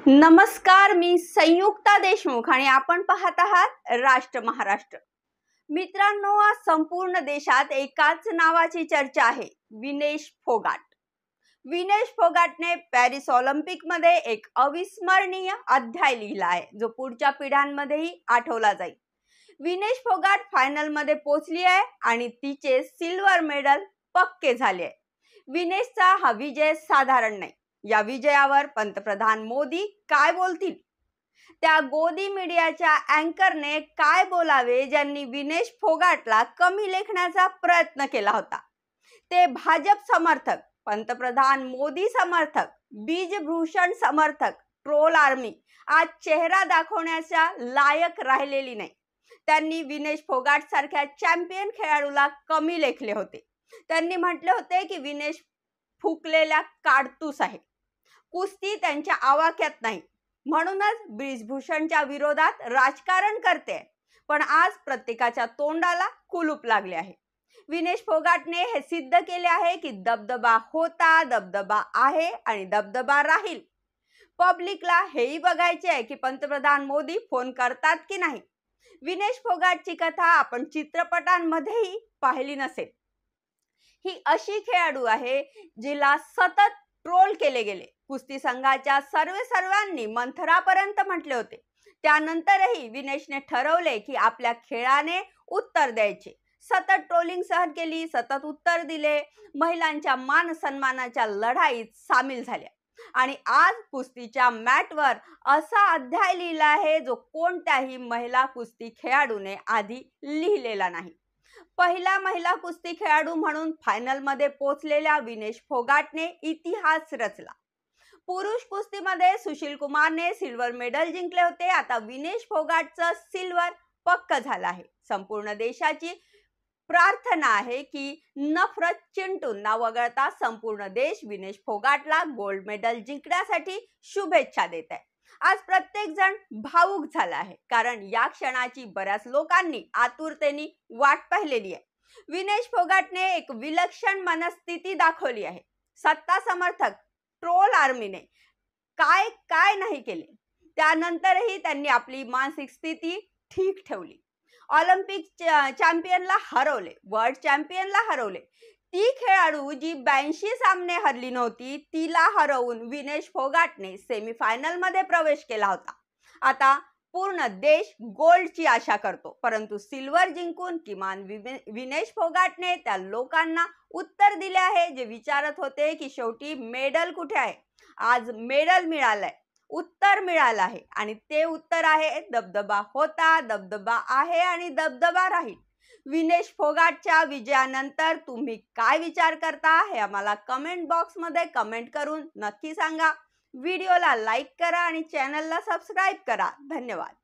नमस्कार, मी संयुक्ता देशमुख आणि आपण पाहत आहात राष्ट्र महाराष्ट्र। मित्रांनो, आज संपूर्ण देशात एकाच नावाची चर्चा आहे, विनेश फोगाट। विनेश फोगाटने पॅरिस ऑलिम्पिक मध्ये एक अविस्मरणीय अध्याय लिहिला आहे, जो पुढच्या पिढ्यांमध्येही आठवला जाईल। विनेश फोगाट फायनल मध्ये पोहोचली आहे आणि तिचे सिल्वर मेडल पक्के झाले आहे। विनेशचा हा विजय साधारण नाही। या विजयावर पंतप्रधान मोदी काय बोलतील? त्या गोदी मीडियाच्या अँकरने काय बोलावे ज्यांनी विनेश फोगाटला कमी लेखण्याचा प्रयत्न केला होता? ते भाजप समर्थक, पंतप्रधान मोदी समर्थक, बीजभूषण समर्थक, ट्रोल आर्मी आज चेहरा दाखवण्याच्या लायक राहिलेली नाही। त्यांनी विनेश फोगाट सारख्या चॅम्पियन खेळाडूला कमी लेखले होते। त्यांनी म्हटले होते की विनेश फुकलेल्या काडतूस आहे, कुस्ती त्यांच्या आवाक्यात नाही, म्हणूनच ब्रिजभूषणच्या विरोधात राजकारण करते। पण आज प्रत्येकाच्या तोंडाला कुलूप लागले आहे। विनेश फोगाटने हे सिद्ध केले आहे की दबदबा होता, दबदबा आहे आणि दबदबा राहील। पब्लिकला हेही बघायचे आहे की पंतप्रधान मोदी फोन करतात की नाही। विनेश फोगाटची कथा आपण चित्रपटांमध्येही पाहिली नसेल। ही अशी खेळाडू आहे जिला सतत ट्रोल केले गेले। कुस्ती संघाच्या सर्वांनी मंथरापर्यंत म्हटले होते। त्यानंतरही विनेशने ठरवले की आपल्या खेळाने उत्तर द्यायचे। सतत ट्रोलिंग सहन केली, सतत उत्तर दिले, महिलांच्या मान सन्मानाच्या लढाईत सामील झाल्या आणि आज कुस्तीच्या मॅटवर असा अध्याय लिहिला आहे जो कोणत्याही महिला कुस्ती खेळाडूने आधी लिहिलेला नाही। पहिला महिला कुस्ती खेळाडू म्हणून फायनल मध्ये पोहोचलेल्या विनेश फोगाटने इतिहास रचला। पुरुष कुस्तीमध्ये सुशील कुमारने सिल्वर मेडल जिंकले होते। आता विनेश फोगाटचं सिल्वर पक्क झालं आहे। संपूर्ण देशाची प्रार्थना आहे की नफरत चिंटूंना वगळता संपूर्ण देश विनेश फोगाटला गोल्ड मेडल जिंकण्यासाठी शुभेच्छा देत आहे। आज प्रत्येक जण भावुक झाला आहे, कारण या क्षणाची बऱ्याच लोकांनी आतुरतेने वाट पाहिलेली आहे। विनेश फोगाटने एक विलक्षण मनस्थिती दाखवली आहे। सत्ता समर्थक, ट्रोल आर्मीने काय काय नाही केले, त्यानंतरही त्यांनी आपली मानसिक स्थिती ठीक ठेवली। ऑलिम्पिक चॅम्पियनला हरवले, वर्ल्ड चॅम्पियनला हरवले। ती खेळाडू जी 82 सामने हरली नव्हती, तिला हरवून विनेश फोगाटने सेमीफायनल मध्ये प्रवेश केला होता। आता पूर्ण देश गोल्डची आशा करतो, परंतु सिल्वर जिंकून किमान विनेश फोगाटने त्या लोकांना उत्तर दिले आहे जे विचारत होते की शेवटी मेडल कुठे आहे। आज मेडल मिळालंय, उत्तर मिळालं आहे आणि ते उत्तर आहे दबदबा होता, दबदबा आहे आणि दबदबा राहील। विनेश फोगाटच्या विजयानंतर तुम्ही काय विचार करता हे आम्हाला कमेंट बॉक्स मध्ये कमेंट करून नक्की सांगा। व्हिडिओला लाईक करा आणि चॅनलला सबस्क्राइब करा। धन्यवाद।